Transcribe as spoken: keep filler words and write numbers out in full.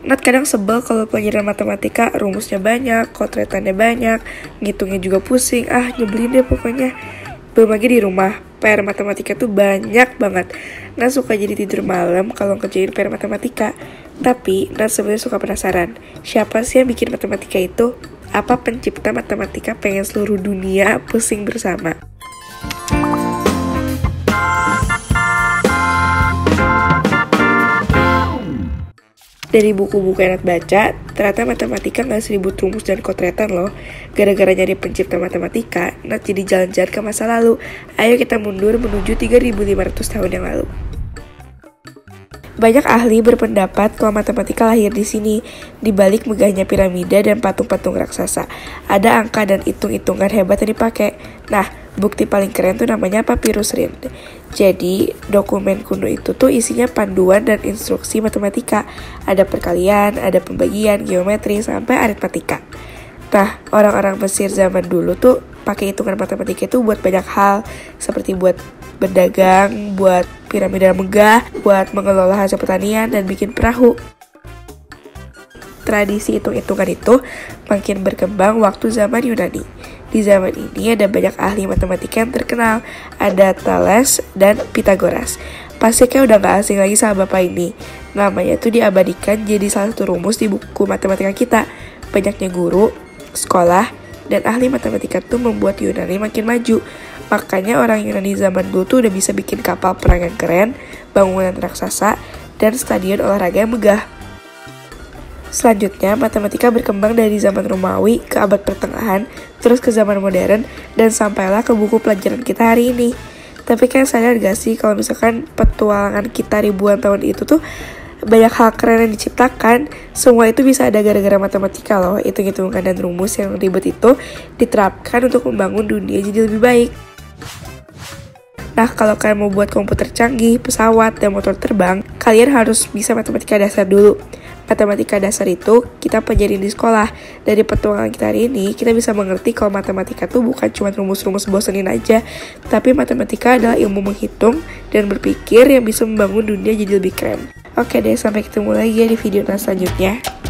Nat kadang sebel kalau pelajaran matematika rumusnya banyak, kotretannya banyak, ngitungnya juga pusing, ah nyebelin deh pokoknya. Belum lagi di rumah, P R matematika tuh banyak banget. Nat suka jadi tidur malam kalau ngerjain P R matematika. Tapi Nat sebenarnya suka penasaran, siapa sih yang bikin matematika itu? Apa pencipta matematika pengen seluruh dunia pusing bersama? Dari buku-buku yang Nat baca, ternyata matematika gak seribut rumus dan kotretan loh. Gara-gara nyari pencipta matematika, Nat jadi jalan-jalan ke masa lalu. Ayo kita mundur menuju tiga ribu lima ratus tahun yang lalu. Banyak ahli berpendapat kalau matematika lahir di sini, di balik megahnya piramida dan patung-patung raksasa. Ada angka dan hitung-hitungan hebat yang dipakai. Nah, bukti paling keren tuh namanya Papyrus Rhind. Jadi, dokumen kuno itu tuh isinya panduan dan instruksi matematika. Ada perkalian, ada pembagian, geometri, sampai aritmatika. Nah, orang-orang Mesir zaman dulu tuh pakai hitungan matematika itu buat banyak hal, seperti buat berdagang, buat piramida megah, buat mengelola hasil pertanian, dan bikin perahu. Tradisi hitung-hitungan itu makin berkembang waktu zaman Yunani. Di zaman ini ada banyak ahli matematika yang terkenal, ada Thales dan Pythagoras. Pasti kayak udah gak asing lagi sama bapak ini. Namanya tuh diabadikan jadi salah satu rumus di buku matematika kita. Banyaknya guru, sekolah, dan ahli matematika tuh membuat Yunani makin maju. Makanya orang Yunani zaman dulu tuh udah bisa bikin kapal perang yang keren, bangunan raksasa, dan stadion olahraga yang megah. Selanjutnya, matematika berkembang dari zaman Romawi ke abad pertengahan, terus ke zaman modern, dan sampailah ke buku pelajaran kita hari ini. Tapi kan sadar gak sih kalau misalkan petualangan kita ribuan tahun itu tuh banyak hal keren yang diciptakan, semua itu bisa ada gara-gara matematika loh. Hitung-hitungan dan rumus yang ribet itu diterapkan untuk membangun dunia jadi lebih baik. Nah, kalau kalian mau buat komputer canggih, pesawat, dan motor terbang, kalian harus bisa matematika dasar dulu. Matematika dasar itu kita pelajarin di sekolah. Dari petualangan kita hari ini, kita bisa mengerti kalau matematika tuh bukan cuma rumus-rumus bosenin aja, tapi matematika adalah ilmu menghitung dan berpikir yang bisa membangun dunia jadi lebih keren. Oke deh, sampai ketemu lagi ya di video selanjutnya.